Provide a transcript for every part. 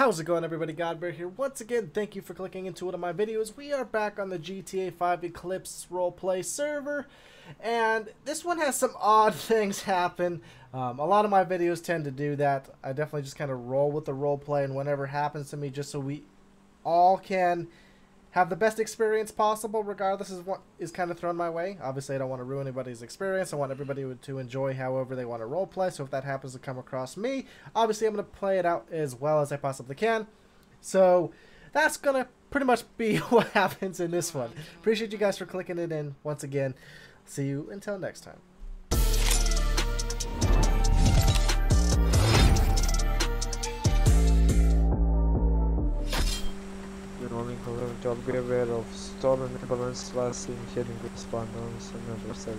How's it going, everybody? GodBaer here. Once again, thank you for clicking into one of my videos. We are back on the GTA 5 Eclipse Roleplay server, and this one has some odd things happen. A lot of my videos tend to do that. I definitely just kind of roll with the roleplay and whatever happens to me, just so we all can have the best experience possible, regardless of what is kind of thrown my way. Obviously, I don't want to ruin anybody's experience. I want everybody to enjoy however they want to roleplay. So if that happens to come across me, obviously I'm going to play it out as well as I possibly can. So that's going to pretty much be what happens in this one. Appreciate you guys for clicking it in once again. See you until next time. I'll be aware of stolen ambulance last seen heading with Spanos and another cell.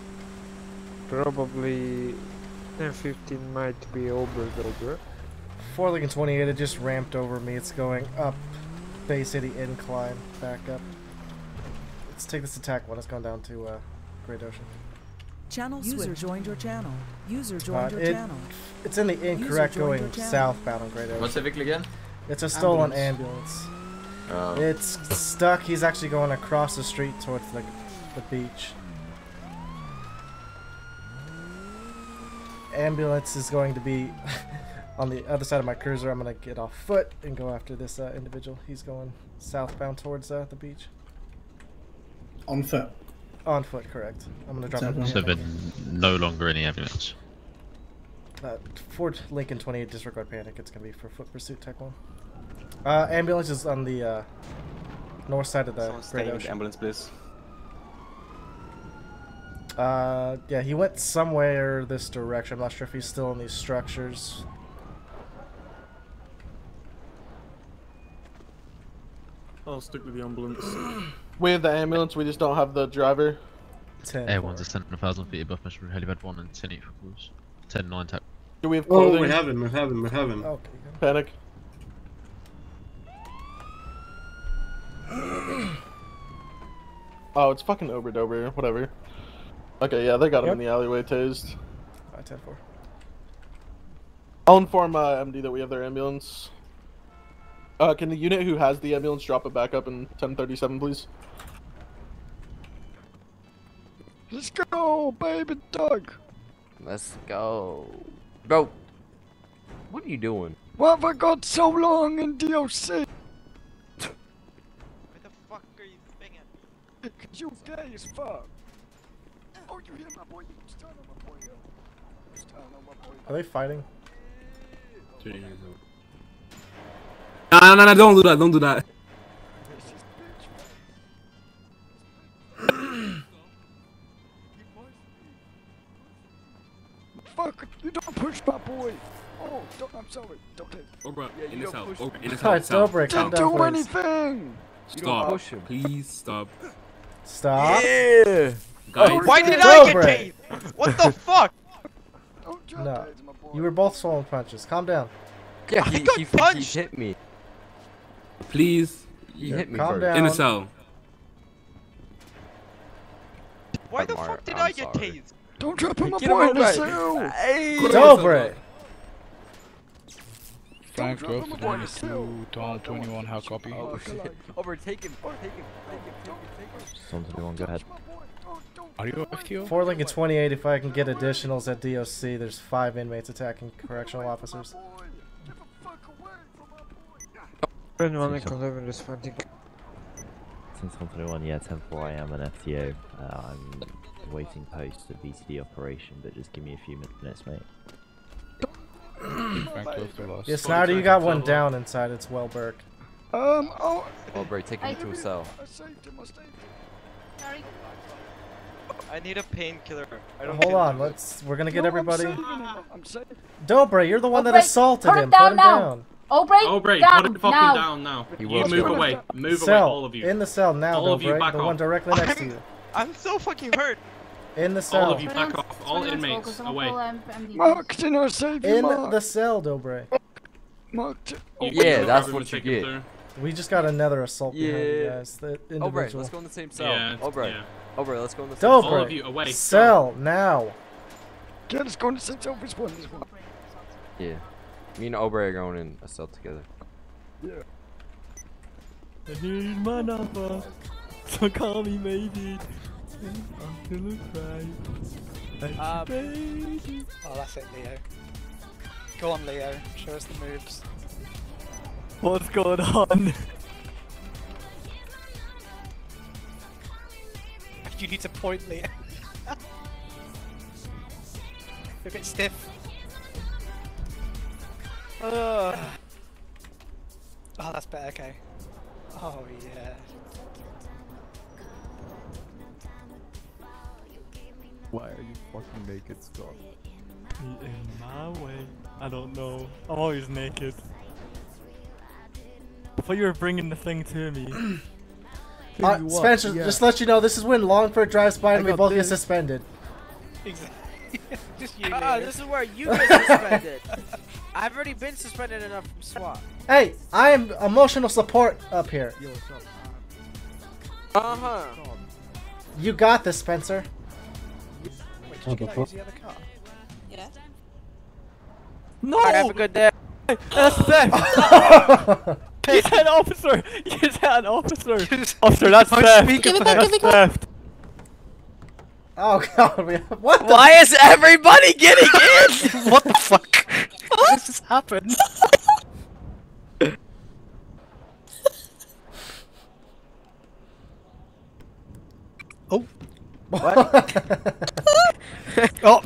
Probably 10-15 might be over. 4 Lincoln 28, it just ramped over me. It's going up Bay City incline, back up. Let's take this attack one. It's going down to Great Ocean. Channel user joined your channel. User joined your channel. It's in the incorrect going southbound on Great Ocean. What's the vehicle again? It's a stolen ambulance. Oh. It's stuck. He's actually going across the street towards the beach. Ambulance is going to be on the other side of my cruiser. I'm going to get off foot and go after this individual. He's going southbound towards the beach. On foot? On foot, correct. I'm going to drop him. So then no longer any ambulance. 4 Lincoln 28, disregard panic. It's going to be for foot pursuit type 1. Ambulance is on the north side of the Great Ocean. Ambulance, please. Yeah, he went somewhere this direction. I'm not sure if he's still in these structures. I'll stick with the ambulance. We have the ambulance, we just don't have the driver. Everyone's a 10,000 feet above Mission Helipad 1 and 10 for cruise. 10-9 tap. Do we have clothing? Oh, we have him. Okay. Panic. Oh, it's fucking Oberdober, whatever. Okay, yeah, they got him in the alleyway tased. 5-10-4. I'll inform MD that we have their ambulance. Can the unit who has the ambulance drop it back up in 1037, please? Let's go, baby Doug. Let's go. Bro, what are you doing? Why have I got so long in DOC? Cause you gay as fuck. Oh, you hit my boy. You stun on my boy. You stun on my boy. Are they fighting? No, don't do that. Fuck, you don't push my boy. Oh, I'm sorry. Don't take it. Oh, bro, Yeah, in this house. Oh, in this Alright, house. don't break. Calm Didn't down, do please. anything. Stop. Push him. Please stop. Stop. Yeah. Guys. Why did Don't I get break. tased? What the fuck? Don't drop No. that, my boy. You were both swollen punches. Calm down. Yeah, I he got punched. hit me. Please. He hit me Calm first. down. In the cell. Why the Mark, fuck did I'm I get sorry. tased? Don't drop him, my Get him boy in the over. cell. Hey. Dobre. Frank, go for the Tom 21, how copy? Oh shit. Over, take him. Take him. Tom 21, go ahead. Are you FTO? 4 Lincoln 28, if I can get additionals at DOC, there's 5 inmates attacking correctional officers. Anyone that comes over this fighting. Since Tom 21, yeah, 10-4, I am an FTO. I'm awaiting post of VCD operation, but just give me a few minutes, mate. Yes, Snyder, you got one down inside. It's Wellberg. Oh, Bro, take him to a cell. I saved him, Sorry. I need a painkiller. Hold on, we're gonna get everybody. I'm saving him. Dobre, you're the one that Aubrey, assaulted put him. him down Put him now. down. Aubrey, put him fucking down now. He You will. move away. Move away, Cell. all of you. In the cell now, All of you Dobre. back The off. one directly next to you. I'm so fucking hurt. In the All cell. of you back off. All inmates away. Mark, didn't I save you, In Mark? the cell, Dobre. Mark, Yeah, that's grab him what and you take him get. through. We just got another assault behind you Yeah. guys. The Aubrey, individual. let's go in the same cell. Yeah, Aubrey. yeah. Aubrey, let's go in the same All Dobre. of you away. Cell now. Yeah, let's go in the same cell. This one. Yeah. Me and Aubrey are going in a cell together. Yeah. And here's my number. So call me maybe. Until I cry. Baby. Oh, that's it, Leo. Go on, Leo. Show us the moves. What's going on? You need to point, Leo. You're a bit stiff. Oh, that's better, okay. Oh, yeah. Why are you fucking naked, Scott? In my way. I don't know. I'm always naked. I thought you were bringing the thing to me. Spencer, just to let you know, this is when Longford drives by and we both get suspended. Exactly. Just you, this is where you get suspended. I've already been suspended enough from SWAT. Hey, I am emotional support up here. Uh-huh. You got this, Spencer. Wait, did you get out use the other car? Yeah. No! Alright, have a good day. That's theft! You said an officer! You said an officer! Officer, that's theft! Give it back, give it back. Theft! Oh god, what the Why is everybody getting in? What the fuck? What has just happened? Oh. What? Oh.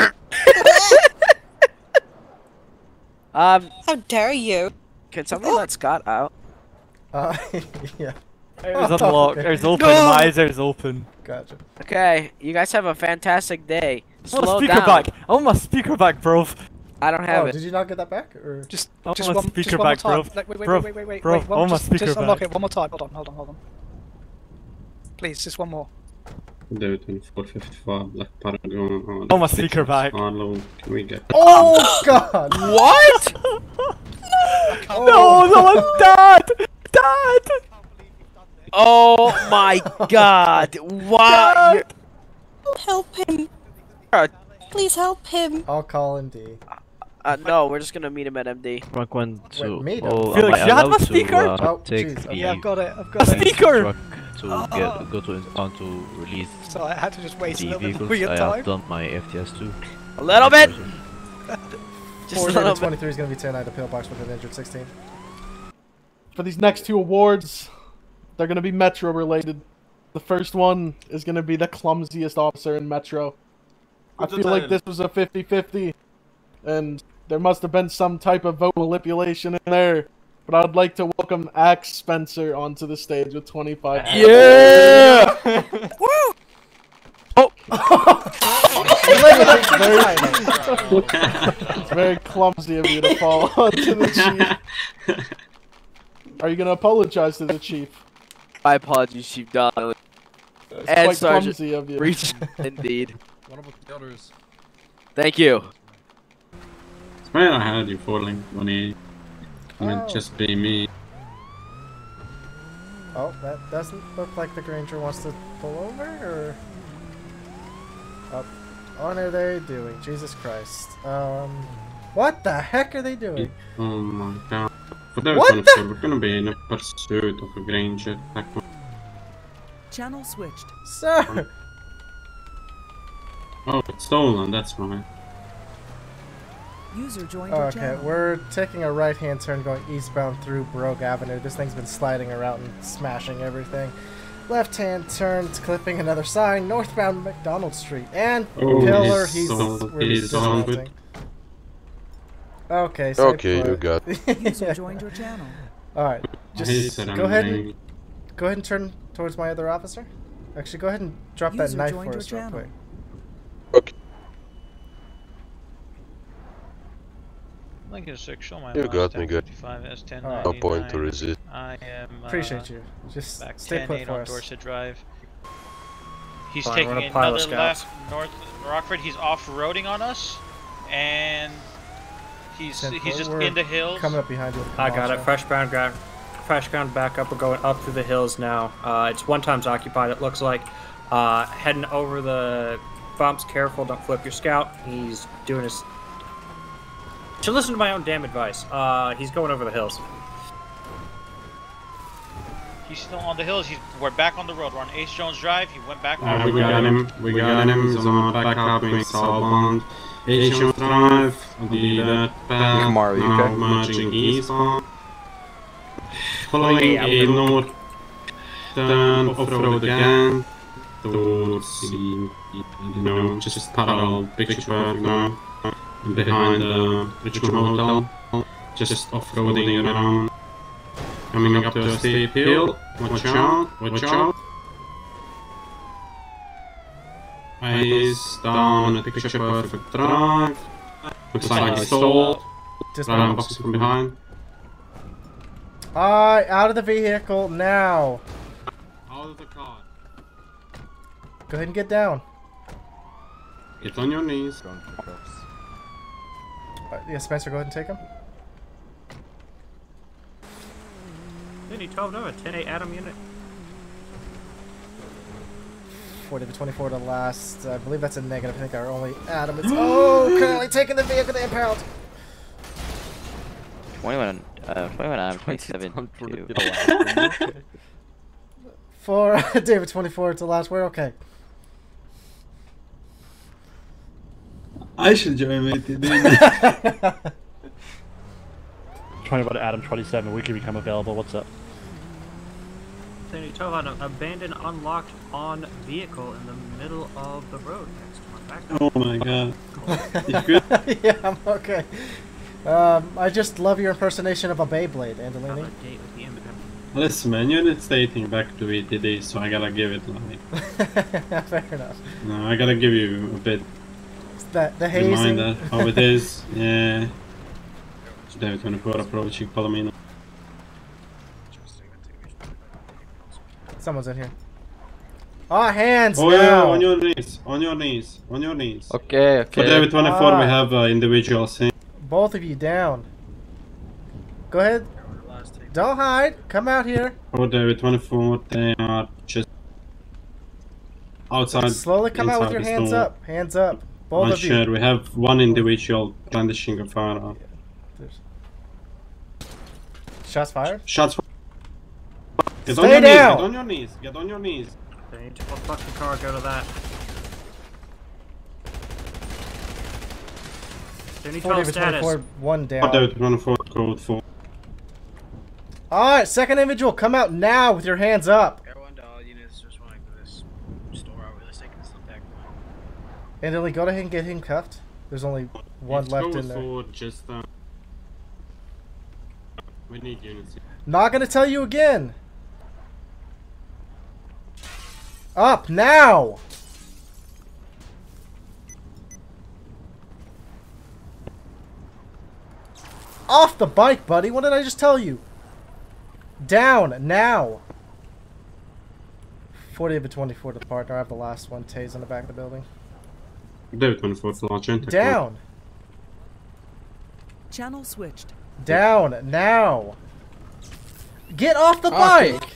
How dare you? Can somebody let Scott out? Yeah. It's unlocked. It's open. My eyes are open. Gotcha. Okay, you guys have a fantastic day. I want Slow a speaker down. back. I want my speaker back, bro. I don't have it. Did you not get that back, or Just I want just my one, speaker just one back, more bro. time. Like, wait, Bro, wait, bro, wait, I want my speaker just unlock back. it one more time. Hold on. Please, just one more. Do it in 455 Black Paragon. Oh, my speaker back. Can we get? Oh god! What? No, no, Dad! Dad! Oh my god! Why? Help him. Please help him. I'll call MD. No, we're just gonna meet him at MD. Rank 1 to... meet him? Oh, Felix, am I you had my allowed to, speaker? Oh, take jeez. the Yeah, I've got it. I've got it. Speaker! truck to go to town to release So I had to just waste a the little bit vehicles. more of your I time. have done my FTS too. A little bit. Just a 4 little bit. 23 is gonna be 10. I had a pillbox with an injured 16. For these next two awards, they're gonna be Metro related. The first one is gonna be the clumsiest officer in Metro. I feel like this was a 50-50, and there must have been some type of vote manipulation in there. But I'd like to welcome Axe Spencer onto the stage with 25. Yeah! Woo! Oh! It's very clumsy of you to fall onto the chief. Are you gonna apologize to the chief? My apologies, Chief Donnelly. It's And quite Sergeant clumsy of you. Breach, indeed. What about the others? Thank you. Well, I had you falling on it. Might just be me. Oh, that doesn't look like the Granger wants to pull over, or... Oh, what are they doing? Jesus Christ. What the heck are they doing? Oh my god. For those What ones, we're gonna be in a pursuit of a Granger. Channel switched. Sir! Oh, it's stolen, that's why. User joined your Okay, channel. we're taking a right-hand turn going eastbound through Brogue Avenue. This thing's been sliding around and smashing everything. Left-hand turn, clipping another sign, northbound McDonald Street. And Pillar, we're dismounting. Okay, so okay, you got. User joined your channel. Alright, just go ahead and turn towards my other officer. Actually, go ahead and drop that User knife joined for your us real channel. quick. Okay. Lincoln 6, show my You got me good. No point to resist. I am Appreciate you. Just back stay put 10-8 for on us. Dorset Drive. He's Fine, taking we're gonna pile another of scouts. left north Rockford. He's off-roading on us, and he's just in the hills. Coming up behind you. With I got it. Fresh ground back up. We're going up through the hills now. It's 1 times occupied, it looks like. Heading over the bumps. Careful, don't flip your scout. He's doing his... Should listen to my own damn advice. He's going over the hills. He's still on the hills. We're back on the road. We're on Ace Jones Drive. He went back on the We road. got him. We got him. He's on back up going southbound. Asian Drive. The path. Kamara, you now okay? merging eastbound. Following a north turn off-road again. Towards the, just parallel picture, behind the Richmond Hotel. Just off-roading around. Coming up to a steep hill. Watch out, watch out. Eyes down at picture perfect drive. Looks like he stalled. Ryan boxing from behind. Alright, out of the vehicle now. Out of the car. Go ahead and get down. Get on your knees. Yeah, Spencer, go ahead and take him. Any 12 Nova, 10-8 Adam unit. 40 to 24 to last. I believe that's a negative. I think our only Adam is. Oh, currently taking the vehicle to impound. 21 Adam, 27 2. For David 24 to last. We're okay. I should join with you, dude. 21 Adam 27, we can become available. What's up? 12 Adam, abandoned unlocked on vehicle in the middle of the road next to my back. Oh my god. You good? Yeah, I'm okay. I just love your impersonation of a Beyblade, Andolini. Listen, man, you're not stating back to VTD, so I gotta give it like. Fair enough. No, I gotta give you a bit. The hazing. Reminder how it is. Yeah. David 24 approaching Palomino. Someone's in here. Oh, hands Oh now. yeah, on your knees, on your knees, on your knees. Okay, okay. For David 24 we have individuals in. Both of you down. Go ahead. Don't hide. Come out here. For David 24, they are just outside. Slowly come out with your hands up. Hands up. Both of you. Unsure. We have one individual brandishing a firearm. Shots fired? Shots fired. Get Stay on your down. knees, get on your knees, get on your knees. They need to fuck the car, go to that. They need 12 status. 24, one down. David 24, code 4. Alright, second individual, come out now with your hands up. Everyone to all units responding to this store. Are we taking this back? And then we go ahead and get him cuffed. There's only one left in there. Forward, just, we need units. Not gonna tell you again. Up now. Off the bike, buddy. What did I just tell you? Down now. 40 of 24 to the partner. I have the last one. Tase in the back of the building. David 24 to launch in. Down. Channel switched. Down now. Get off the bike.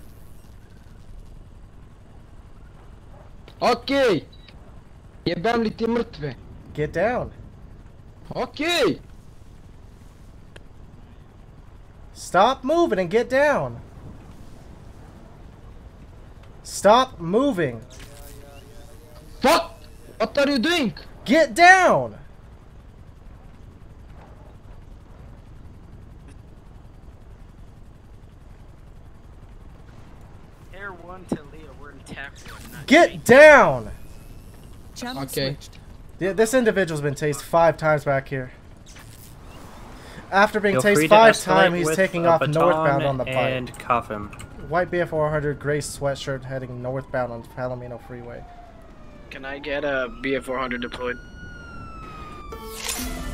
Окей. Ебам ли ти мъртве? Get down. Окей. Stop moving and get down. Stop moving. What? What are you doing? Get down. Air 1 to Leo, we're in tap 1. Get down. Channel Okay. switched. Yeah, this individual's been tased 5 times back here. After being Feel free tased to 5 escalate times, he's with taking a off baton northbound on the bike. and cuff him. White BF 400, gray sweatshirt, heading northbound on Palomino Freeway. Can I get a BF400 deployed?